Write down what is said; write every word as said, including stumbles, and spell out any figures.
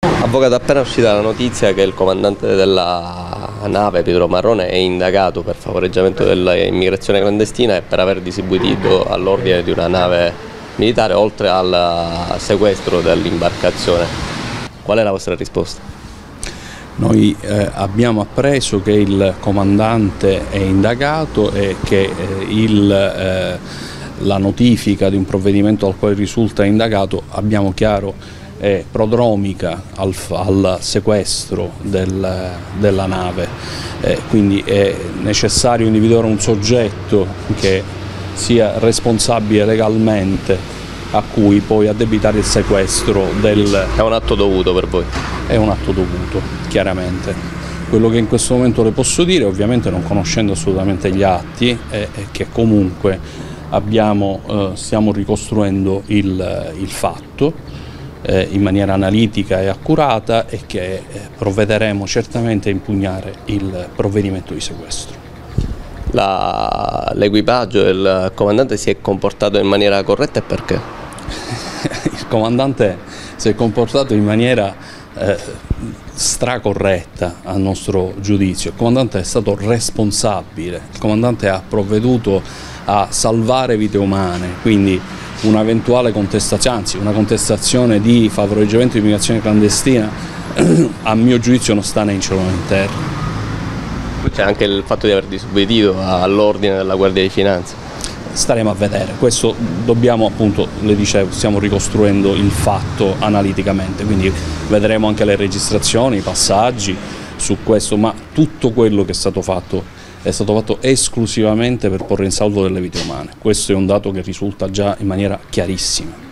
Avvocato, appena uscita la notizia che il comandante della nave Pietro Marrone è indagato per favoreggiamento dell'immigrazione clandestina e per aver distribuito all'ordine di una nave militare, oltre al sequestro dell'imbarcazione. Qual è la vostra risposta? Noi eh, abbiamo appreso che il comandante è indagato e che eh, il, eh, la notifica di un provvedimento al quale risulta indagato, abbiamo chiaro, è prodromica al, al sequestro del, della nave, eh, quindi è necessario individuare un soggetto che sia responsabile legalmente a cui poi addebitare il sequestro del... È un atto dovuto per voi? È un atto dovuto, chiaramente. Quello che in questo momento le posso dire, ovviamente non conoscendo assolutamente gli atti, è, è che comunque abbiamo, eh, stiamo ricostruendo il, il fatto eh, in maniera analitica e accurata e che eh, provvederemo certamente a impugnare il provvedimento di sequestro. L'equipaggio e il comandante si è comportato in maniera corretta e perché? Il comandante si è comportato in maniera eh, stracorretta a nostro giudizio. Il comandante è stato responsabile, il comandante ha provveduto a salvare vite umane, quindi un'eventuale contestazione, anzi una contestazione di favoreggiamento di immigrazione clandestina a mio giudizio non sta né in cielo né in terra. C'è anche il fatto di aver disobbedito all'ordine della Guardia di Finanza. Staremo a vedere, questo dobbiamo, appunto, le dicevo, stiamo ricostruendo il fatto analiticamente, quindi vedremo anche le registrazioni, i passaggi su questo, ma tutto quello che è stato fatto è stato fatto esclusivamente per porre in salvo delle vite umane. Questo è un dato che risulta già in maniera chiarissima.